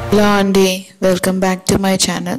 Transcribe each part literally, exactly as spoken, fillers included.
Hello Andy, welcome back to my channel.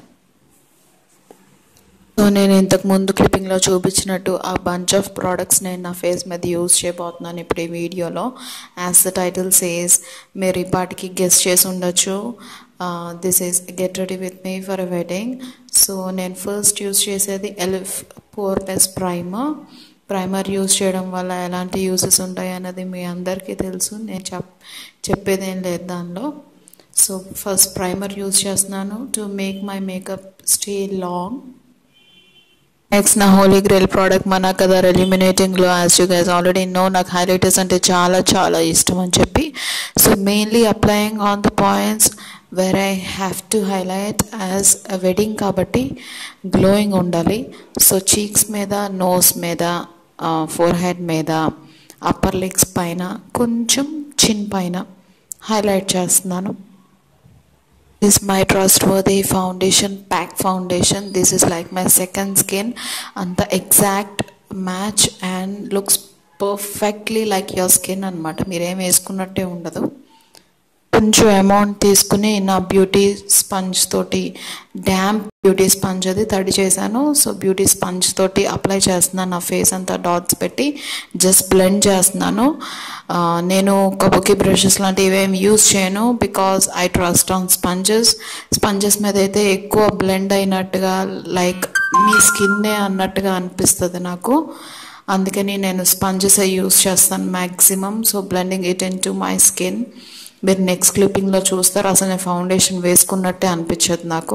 So నేను ఇంతకు ముందు క్లిప్పింగ్లో చూపించినట్టు ఆ బంచ్ ఆఫ్ ప్రోడక్ట్స్ నేను నా ఫేస్ మీద యూజ్ చేయబోతున్నాను ఇప్పుడు ఈ వీడియోలో. యాజ్ ద టైటిల్ సేస్, మీరు ఈ పాటికి గెస్ చేసి ఉండొచ్చు, this is get ready with me for a wedding. So నేను ఫస్ట్ యూజ్ చేసేది elf poreless primer. Primer use చేయడం వల్ల ఎలాంటి యూజెస్ ఉంటాయి అన్నది మీ అందరికీ తెలుసు, నేను చెప్ చెప్పేదేం లేదు దానిలో. సో ఫస్ట్ ప్రైమర్ యూజ్ చేస్తున్నాను to make my makeup stay long. Next నా హోలీ గ్రేల్ ప్రోడక్ట్ మన colour illuminating glow. As you guys already know, నాకు హైలైటర్స్ అంటే చాలా చాలా ఇష్టం అని చెప్పి. So mainly applying on the points where I have to highlight as a wedding కాబట్టి గ్లోయింగ్ ఉండాలి. సో చీక్స్ మీద, నోస్ మీద, ఫోర్ హెడ్ మీద, అప్పర్ లెగ్స్ పైన, కొంచెం చిన్ పైన హైలైట్ చేస్తున్నాను. This is my trustworthy foundation, pack foundation. This is like my second skin and the exact match and looks perfectly like your skin annamata. Meer em veskunnate undadu. కొంచెం amount తీసుకుని నా beauty sponge తోటి, damp beauty sponge అది తడి చేశాను. So beauty sponge తోటి apply చేస్తున్నాను నా ఫేస్ అంతా, డాట్స్ పెట్టి జస్ట్ బ్లెండ్ చేస్తున్నాను. నేను కబుకి బ్రషెస్ లాంటివి ఏమి యూజ్ చేయను because I trust on sponges. Sponges మీద అయితే ఎక్కువ బ్లెండ్ అయినట్టుగా, లైక్ మీ స్కిన్నే అన్నట్టుగా అనిపిస్తుంది నాకు. అందుకని నేను స్పంజెస్ యూజ్ చేస్తాను maximum. So blending it in to my skin. మీరు నెక్స్ట్ క్లిప్పింగ్లో చూస్తారు, అసలు నేను ఫౌండేషన్ వేసుకున్నట్టే అనిపించదు నాకు.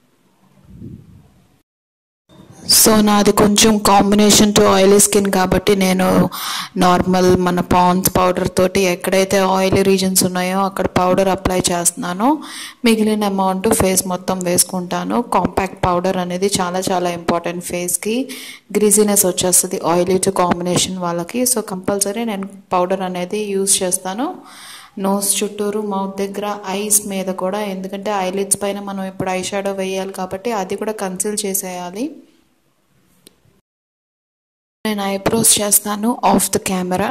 సో నాది కొంచెం కాంబినేషన్ టు ఆయిలీ స్కిన్ కాబట్టి నేను నార్మల్ మన పాండ్స్ పౌడర్ తోటి ఎక్కడైతే ఆయిలీ రీజన్స్ ఉన్నాయో అక్కడ పౌడర్ అప్లై చేస్తున్నాను. మిగిలిన అమౌంట్ ఫేస్ మొత్తం వేసుకుంటాను. కాంపాక్ట్ పౌడర్ అనేది చాలా చాలా ఇంపార్టెంట్ ఫేస్కి. గ్రీజీనెస్ వచ్చేస్తుంది ఆయిలీ టు కాంబినేషన్ వాళ్ళకి. సో కంపల్సరీ నేను పౌడర్ అనేది యూజ్ చేస్తాను. నోస్ చుట్టూరు, మౌత్ దగ్గర, ఐస్ మీద కూడా, ఎందుకంటే ఐలిడ్స్ పైన మనం ఇప్పుడు ఐ షాడో వేయాలి కాబట్టి అది కూడా కన్సిల్ చేసేయాలి. నేను ఐబ్రోస్ చేస్తాను ఆఫ్ ద కెమెరా.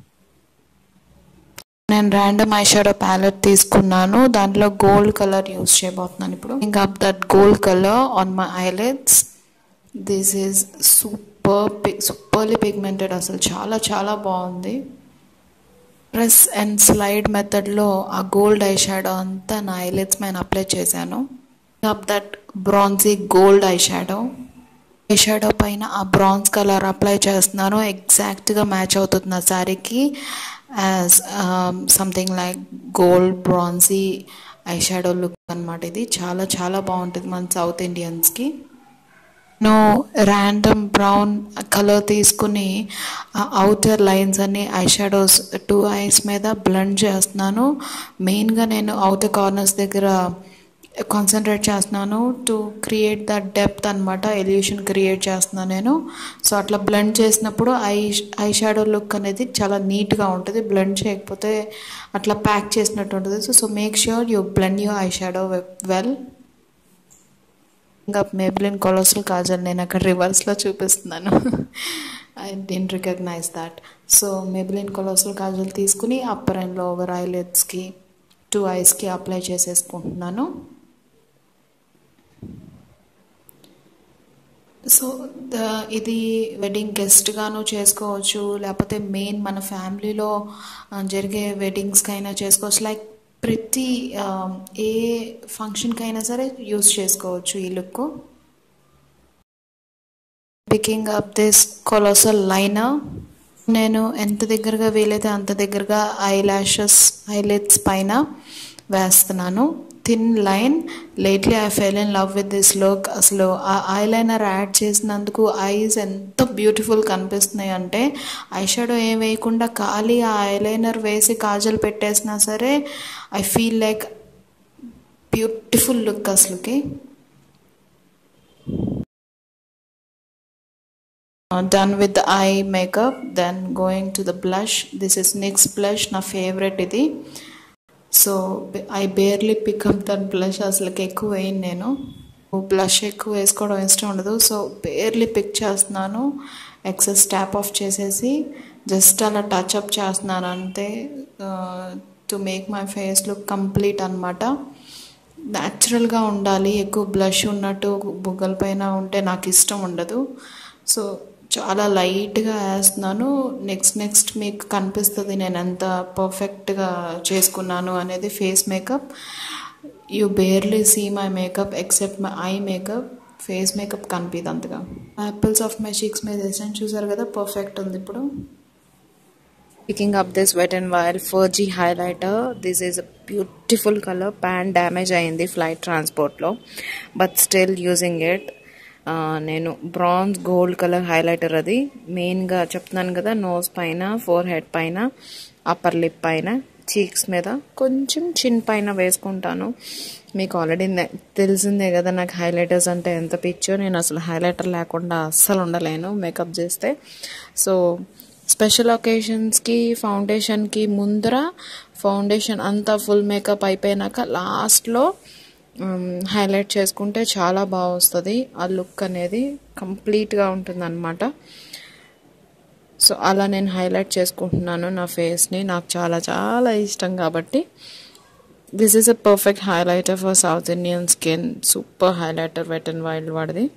నేను ర్యాండమ్ ఐ షాడో ప్యాలెట్ తీసుకున్నాను, దాంట్లో గోల్డ్ కలర్ యూజ్ చేయబోతున్నాను ఇప్పుడు. ఇంకా that gold colour on my eyelids. This is super superly pigmented, అసలు చాలా చాలా బాగుంది. ప్రెస్ అండ్ స్లైడ్ మెథడ్లో ఆ గోల్డ్ ఐ షాడో అంతా నా ఐలిడ్స్ పైన అప్లై చేశాను. That bronzy gold eye shadow eye shadow పైన ఆ బ్రాన్స్ కలర్ అప్లై చేస్తున్నాను. ఎగ్జాక్ట్గా మ్యాచ్ అవుతుంది నా శారీకి, as something like gold bronzy eye shadow look అనమాట. ఇది చాలా చాలా బాగుంటుంది మన సౌత్ ఇండియన్స్కి. నేను ర్యాండమ్ బ్రౌన్ కలర్ తీసుకుని అవుటర్ లైన్స్ అన్ని ఐ షాడోస్ టూ ఐస్ మీద బ్లెండ్ చేస్తున్నాను. మెయిన్గా నేను అవుటర్ కార్నర్స్ దగ్గర కాన్సన్ట్రేట్ చేస్తున్నాను టు క్రియేట్ ద డెప్త్ అనమాట, ఎల్యూషన్ క్రియేట్ చేస్తున్నాను నేను. సో అట్లా బ్లెండ్ చేసినప్పుడు ఐ ఐ షాడో లుక్ అనేది చాలా నీట్గా ఉంటుంది. బ్లెండ్ చేయకపోతే అట్లా ప్యాక్ చేసినట్టు ఉంటుంది. So so make sure you blend your eye shadow well. ఇంకా మేబ్లిన్ కొలోసల్ కాజల్ నేను అక్కడ రివర్స్లో చూపిస్తున్నాను, I don't recognise that. So Maybelline colossal kajal తీసుకుని అప్పర్ అండ్ లోవర్ ఐలిడ్స్కి, టూ ఐస్కి అప్లై చేసేసుకుంటున్నాను. సో ఇది వెడ్డింగ్ గెస్ట్గాను చేసుకోవచ్చు, లేకపోతే మెయిన్ మన ఫ్యామిలీలో జరిగే వెడ్డింగ్స్కి అయినా చేసుకోవచ్చు. లైక్ ప్రతి ఏ ఫంక్షన్కి అయినా సరే యూజ్ చేసుకోవచ్చు ఈ look. Picking up this colossal liner, నేను ఎంత దగ్గరగా వీలైతే అంత దగ్గరగా ఐ ల్యాషెస్ ఐలిడ్స్ పైన వేస్తున్నాను. Thin line. Lately I fell in love with this look. అసలు ఆ ఐ లైనర్ యాడ్ చేసినందుకు ఐస్ ఎంత బ్యూటిఫుల్ కనిపిస్తున్నాయి అంటే, ఐ షాడో ఏం వేయకుండా ఖాళీ ఆ ఐ లైనర్ వేసి కాజల్ పెట్టేసినా సరే I feel like beautiful look అసలుకి. Done with the eye makeup, then going to the blush. This is NYX blush, నా ఫేవరెట్ ఇది. So I barely pick up that blush, అసలుకి ఎక్కువ వేయను నేను. బ్లష్ ఎక్కువ వేసుకోవడం ఇష్టం ఉండదు. సో బేర్లీ పిక్ చేస్తున్నాను, ఎక్సెస్ ట్యాప్ ఆఫ్ చేసేసి జస్ట్ అలా టచ్ అప్ చేస్తున్నాను అంతే, to make my face look complete అనమాట. న్యాచురల్గా ఉండాలి, ఎక్కువ బ్లష్ ఉన్నట్టు బుగ్గల పైన ఉంటే నాకు ఇష్టం ఉండదు. సో చాలా లైట్గా వేస్తున్నాను. నెక్స్ట్ నెక్స్ట్ మీకు కనిపిస్తుంది నేను ఎంత పర్ఫెక్ట్గా చేసుకున్నాను అనేది face makeup. You barely see my makeup except my eye makeup. Face makeup కనిపిదు అంతగా. యాపిల్స్ ఆఫ్ మై చీక్స్ మీద వేసాను, చూసారు కదా, పర్ఫెక్ట్ ఉంది ఇప్పుడు. Picking up this Wet n Wild four G highlighter. This is a beautiful color. Pan damage ayindi flight transport lo, but still using it. నేను bronze gold colour highlighter అది మెయిన్గా చెప్తున్నాను కదా, నోస్ పైన, ఫోర్ హెడ్ పైన, upper lip పైన, cheeks మీద, కొంచెం చిన్ పైన వేసుకుంటాను. మీకు ఆల్రెడీ తెలిసిందే కదా నాకు హైలైటర్స్ అంటే ఎంత పిచ్చో. నేను అసలు హైలైటర్ లేకుండా అస్సలు ఉండలేను మేకప్ చేస్తే. సో స్పెషల్ ఒకేషన్స్కి ఫౌండేషన్కి ముందర ఫౌండేషన్ అంతా ఫుల్ మేకప్ అయిపోయినాక లాస్ట్లో హైలైట్ చేసుకుంటే చాలా బాగా వస్తుంది. ఆ లుక్ అనేది కంప్లీట్గా ఉంటుంది అన్నమాట. సో అలా నేను హైలైట్ చేసుకుంటున్నాను నా ఫేస్ని, నాకు చాలా చాలా ఇష్టం కాబట్టి. This is a perfect highlighter for south Indian skin. Super highlighter wet and wild వాడిది.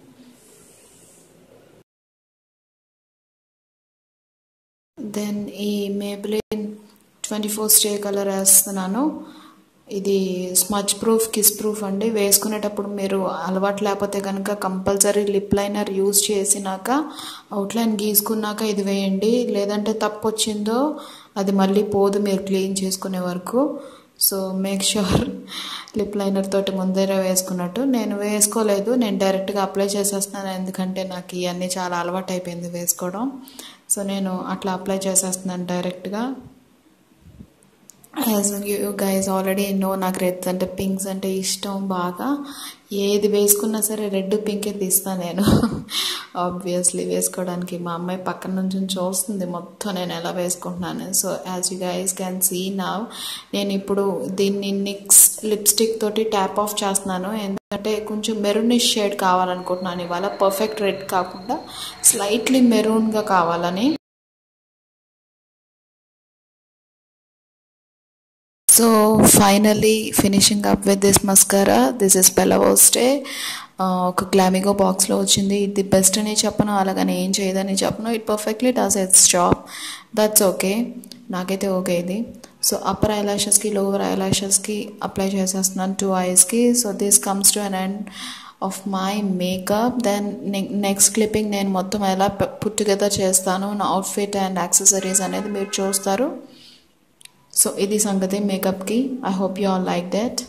దెన్ ఈ Maybelline twenty four stay colour వేస్తున్నాను. ఇది స్మచ్ ప్రూఫ్, కిస్ ప్రూఫ్ అండి. వేసుకునేటప్పుడు మీరు అలవాటు లేకపోతే కనుక కంపల్సరీ లిప్ లైనర్ యూజ్ చేసినాక అవుట్లైన్ గీసుకున్నాక ఇది వేయండి. లేదంటే తప్పు వచ్చిందో అది మళ్ళీ పోదు మీరు క్లీన్ చేసుకునే వరకు. So make sure lip liner తోటి ముందర వేసుకున్నట్టు. నేను వేసుకోలేదు, నేను డైరెక్ట్గా అప్లై చేసేస్తున్నాను, ఎందుకంటే నాకు ఇవన్నీ చాలా అలవాటు అయిపోయింది వేసుకోవడం. సో నేను అట్లా అప్లై చేసేస్తున్నాను డైరెక్ట్గా. As you guys already know నాకు రెడ్స్ అంటే పింక్స్ అంటే ఇష్టం బాగా. ఏది వేసుకున్నా సరే రెడ్ పింకే తీస్తాను నేను ఆబ్వియస్లీ వేసుకోవడానికి. మా అమ్మాయి పక్కన నుంచి చూస్తుంది మొత్తం నేను ఎలా వేసుకుంటున్నాను. So as you guys can see now నేను ఇప్పుడు దీన్ని నిక్స్ లిప్స్టిక్ తోటి ట్యాప్ ఆఫ్ చేస్తున్నాను, ఎందుకంటే కొంచెం మెరూనిష్ షేడ్ కావాలనుకుంటున్నాను ఇవాళ. పర్ఫెక్ట్ రెడ్ కాకుండా స్లైట్లీ మెరూన్గా కావాలని. So finally finishing up with this mascara. This is పెలవోస్టే. ఒక గ్లామిగో బాక్స్లో వచ్చింది. ఇది బెస్ట్ అని చెప్పను, అలాగని ఏం చేయదని చెప్పను. It perfectly does its job, that's okay, నాకైతే ఓకే ఇది. సో అప్పర్ ఐలాషెస్కి, లోవర్ ఐలాషెస్కి అప్లై చేసేస్తున్నాను, టూ ఐస్కి. So this comes to an end of my makeup. Then next clipping నేను మొత్తం ఎలా పుట్ టుగెదర్ చేస్తాను, నా అవుట్ఫిట్ అండ్ యాక్సెసరీస్ అనేది మీరు చూస్తారు. సో ఇది సంగతి మేకప్కి. I hope you all like that.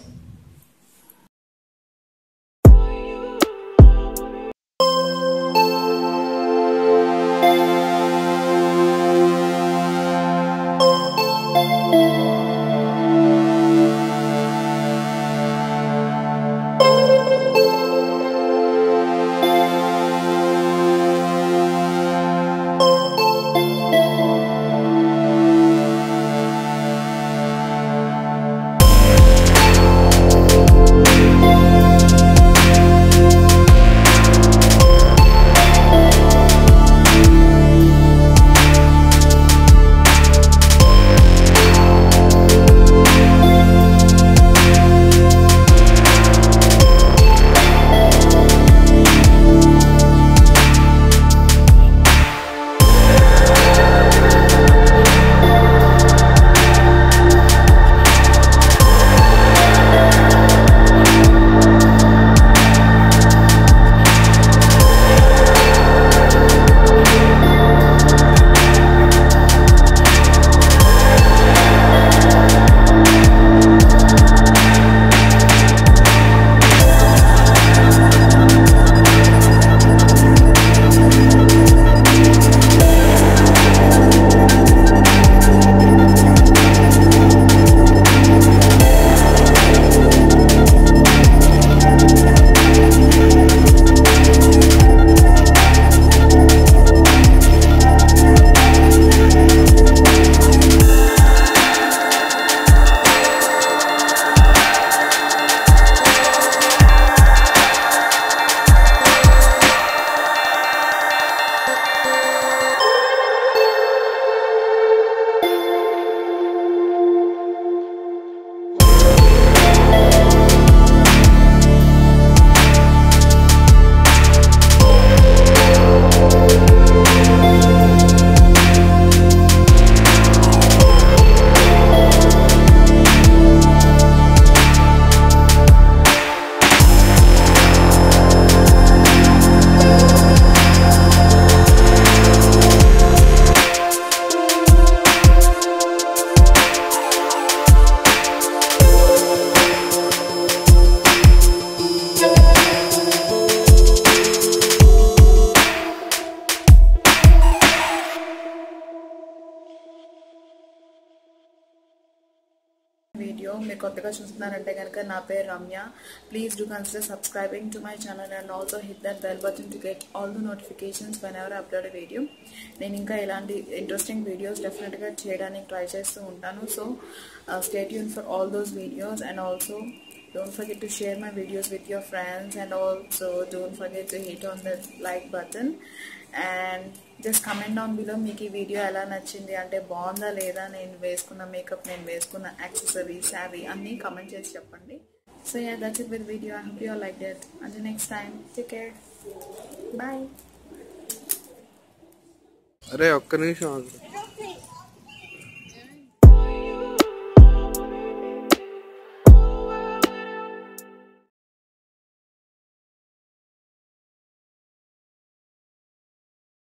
Video. మీరు కొత్తగా చూస్తున్నారంటే కనుక నా పేరు Ramya. Please do consider subscribing to my channel and also hit that bell button to get all the notifications whenever upload a video. నేను ఇంకా ఇలాంటి ఇంట్రెస్టింగ్ వీడియోస్ డెఫినెట్గా చేయడానికి ట్రై చేస్తూ ఉంటాను. So stay tune for all those videos and also don't forget to share my videos with your friends and also don't forget to hit on the like button and just comment down below meeki video ela nachindi ante bagonda leda nenu vesukuna makeup nenu vesukuna accessories savvy anni comment chesi cheppandi. So yeah, that's it with the video. I hope you all liked it. Until next time, take care, bye. Arey okka nimisham